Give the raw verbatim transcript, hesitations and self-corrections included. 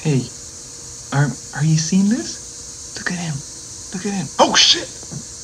Hey, are are you seeing this? Look at him. Look at him. Oh shit!